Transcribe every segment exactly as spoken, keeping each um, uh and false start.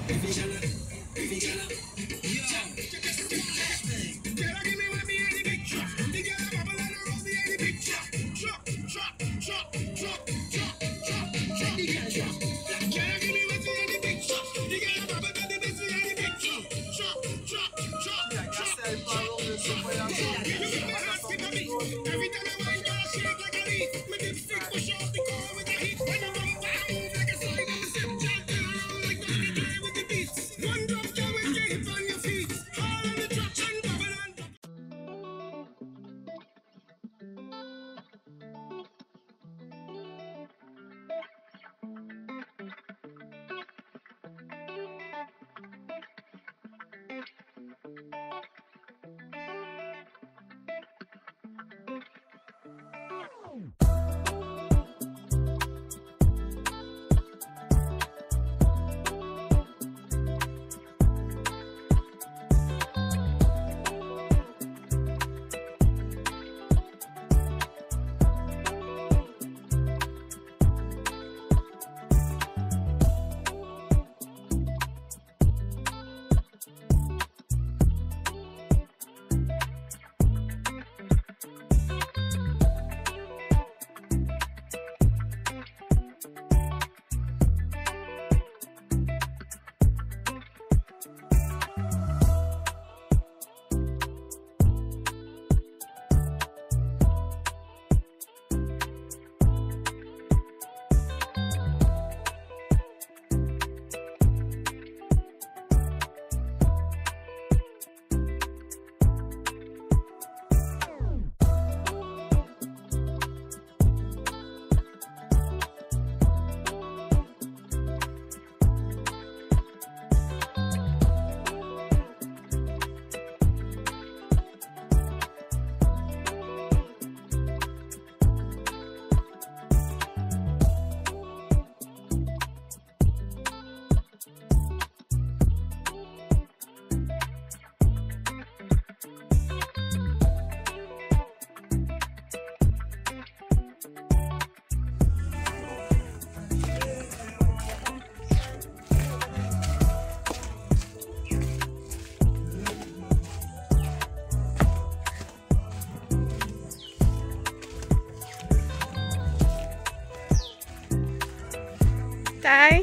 Tay?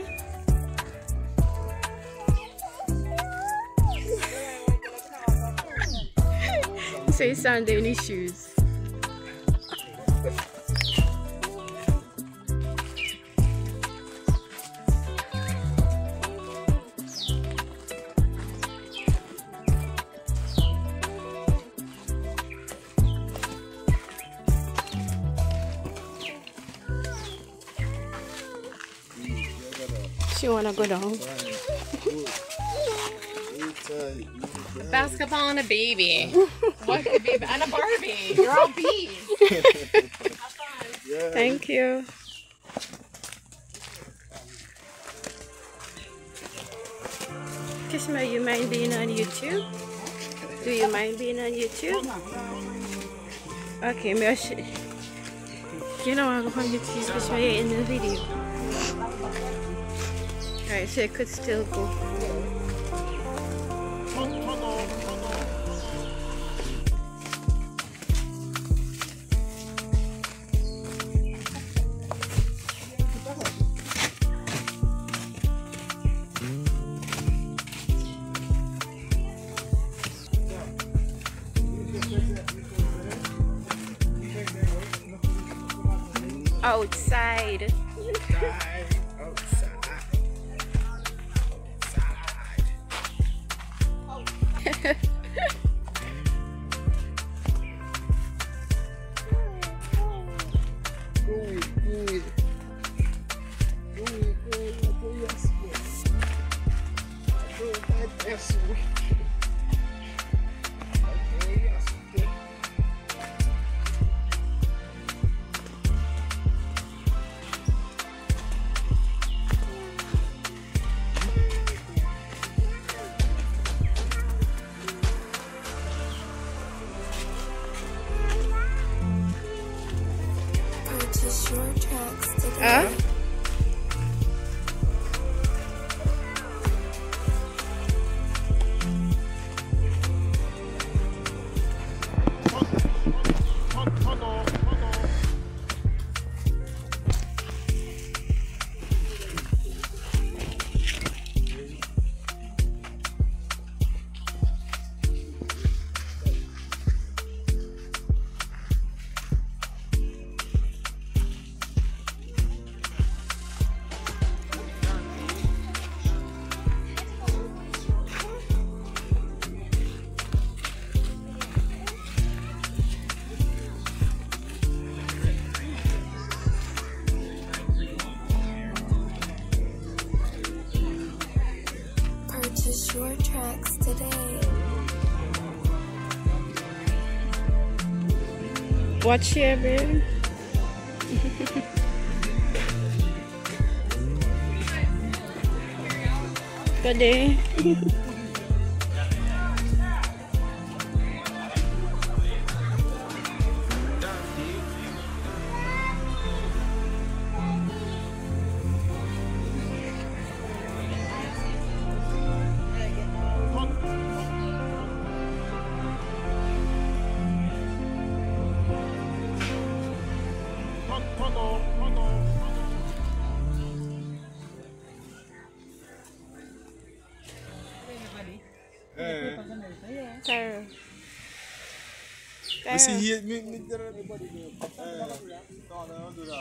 So he's Sunday in his shoes. She wanna go down. Basketball and a baby. What a baby and a Barbie. You're all bees. Yeah. Thank you. Kishma, you mind being on YouTube? Do you mind being on YouTube? Okay, me sh you know I'm going to use Kishma in the video. Alright, so it could still go. Outside. Huh? Purchase your tracks today. Watch here, babe. Good day. Tara. Tara. See here, me, me, everybody do. Eh, no, no, don't do that.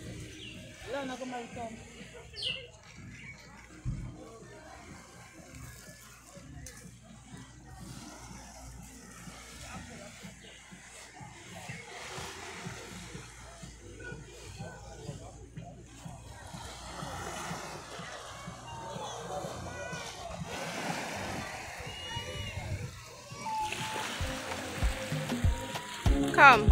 Come.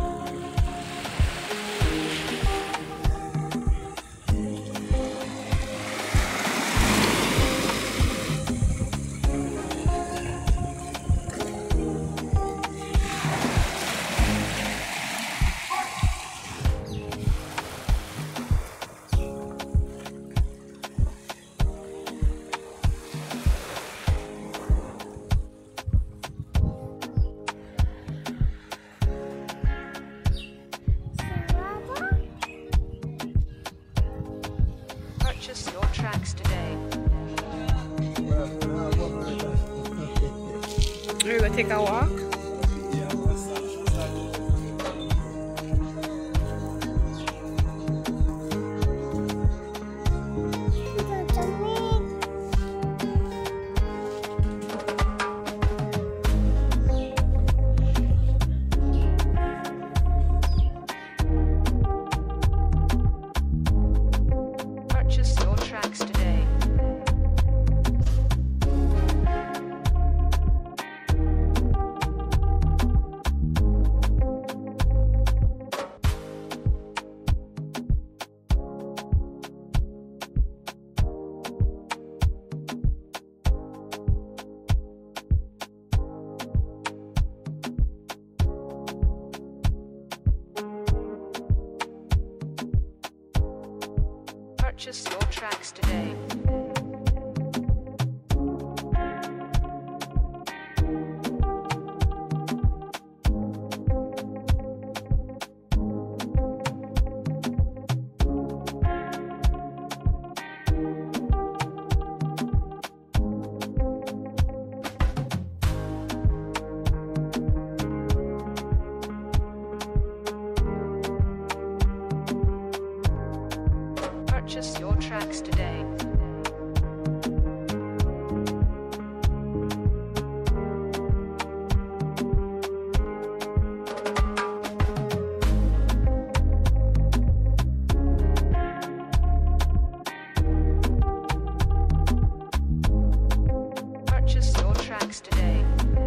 Purchase your tracks today. We're gonna take a walk. Purchase your tracks today. Purchase your tracks today. Purchase your tracks today. Purchase your tracks today.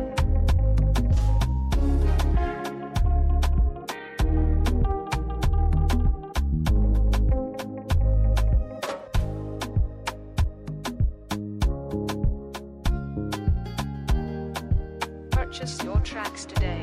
Purchase your tracks today.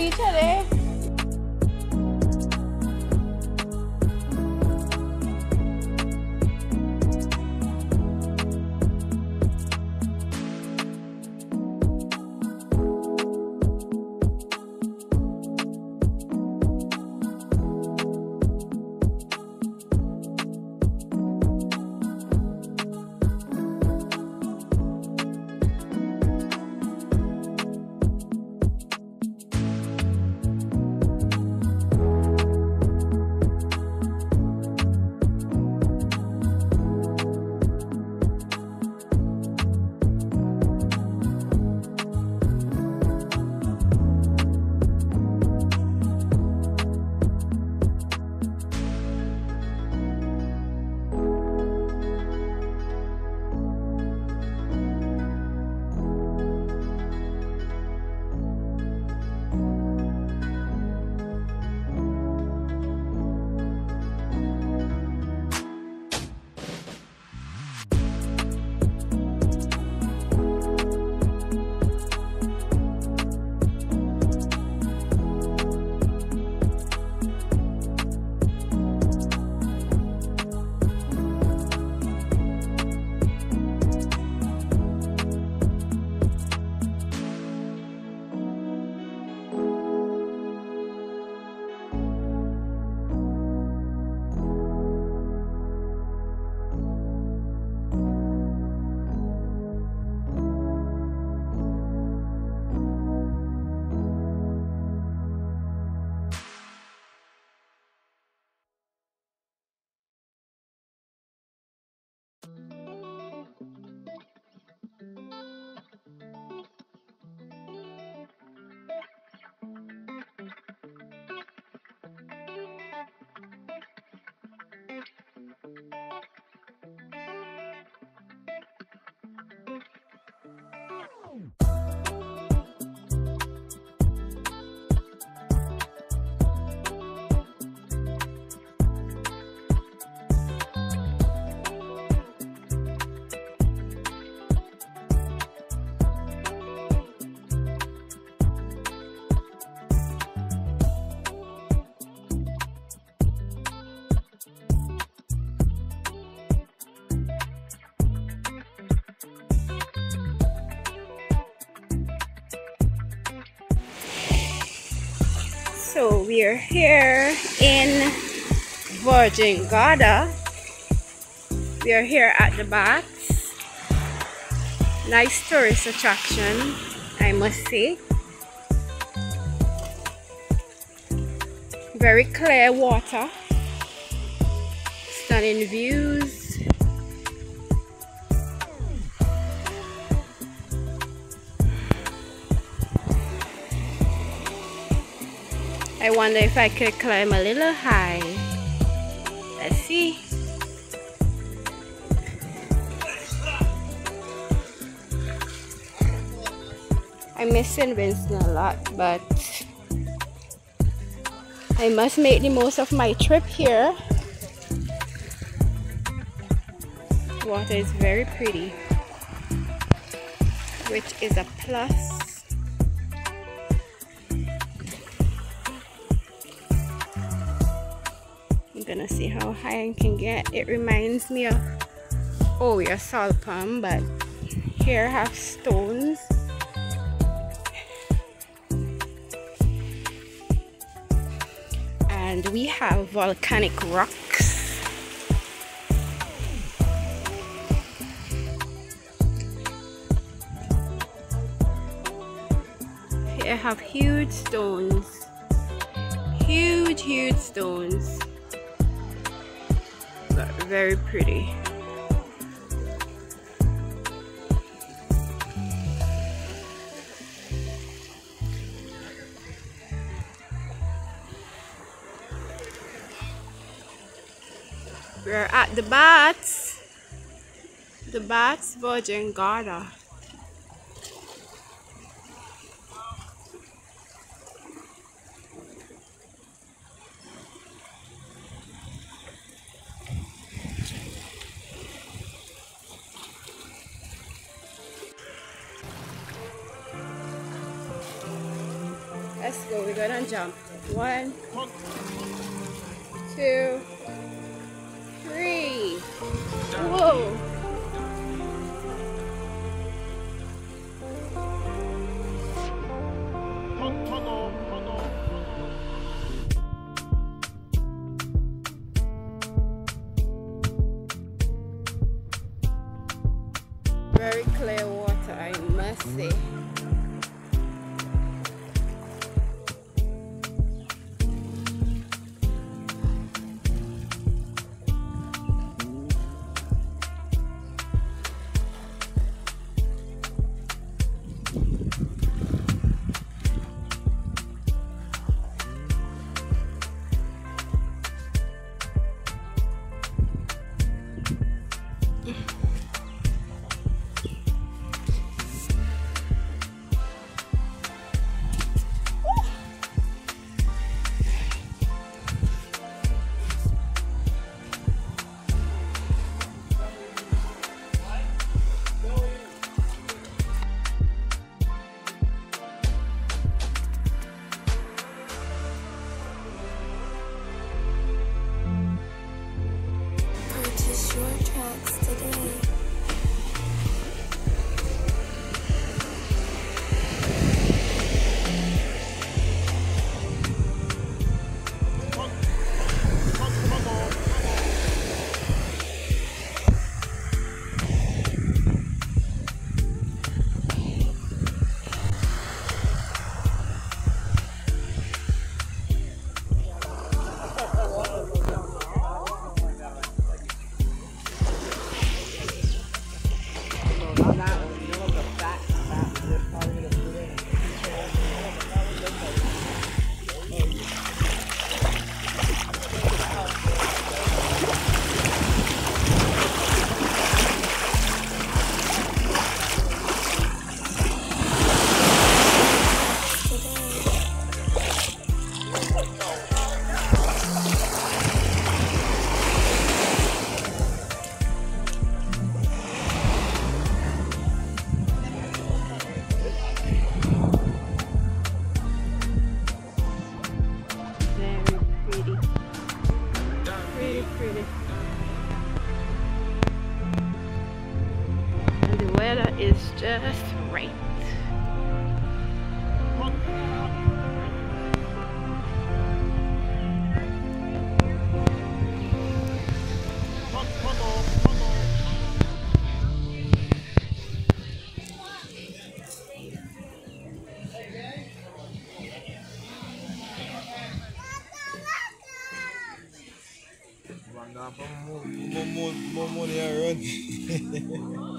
teacher there. So we are here in Virgin Gorda. We are here at the baths. Nice tourist attraction, I must say. Very clear water, stunning views. I wonder if I could climb a little high. Let's see. I miss Saint Vincent a lot, but I must make the most of my trip here. Water is very pretty, which is a plus. I'm gonna see how high I can get. It reminds me of, oh, your salt palm, but here I have stones. And we have volcanic rocks. Here I have huge stones. Huge, huge stones. But very pretty. We're at the baths. The baths, Virgin Gorda. Let's go. We're gonna jump. One, two, three. Whoa. Very clear water, I must say. Purchase your tracks today. Is just right. More money around.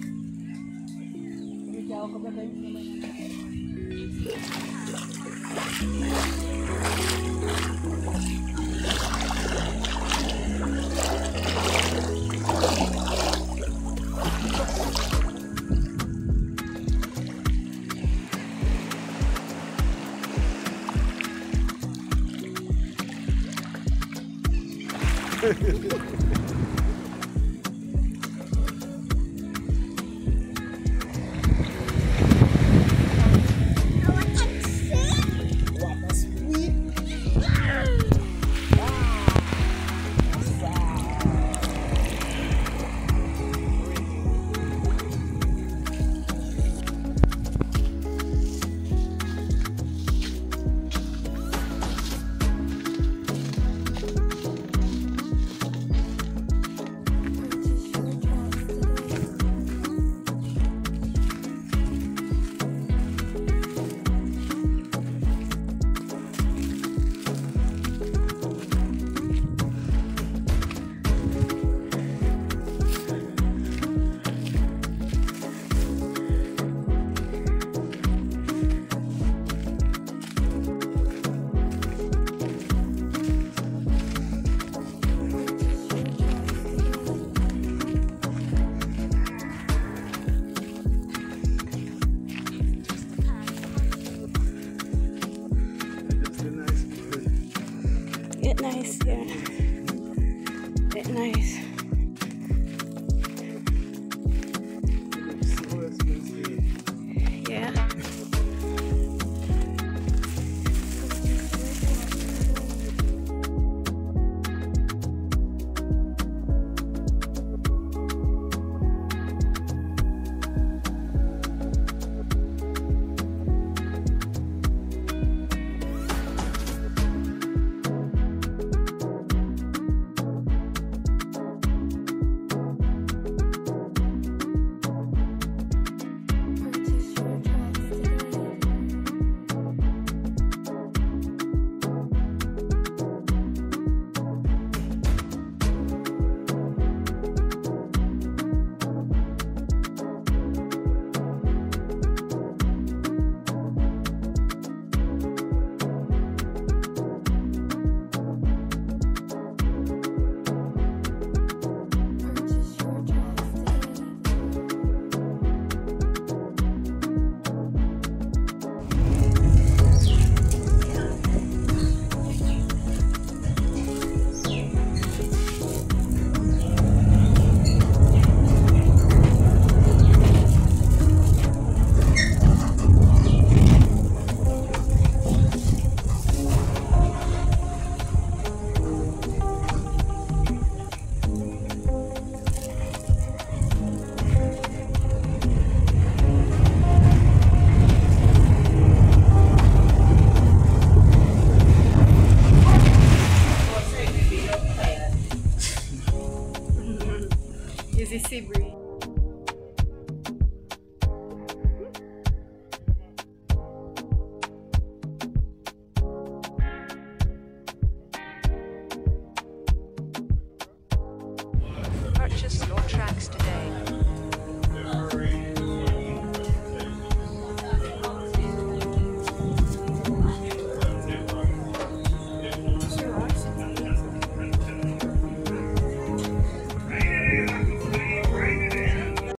It nice, yeah. It nice. Yeah. Purchase your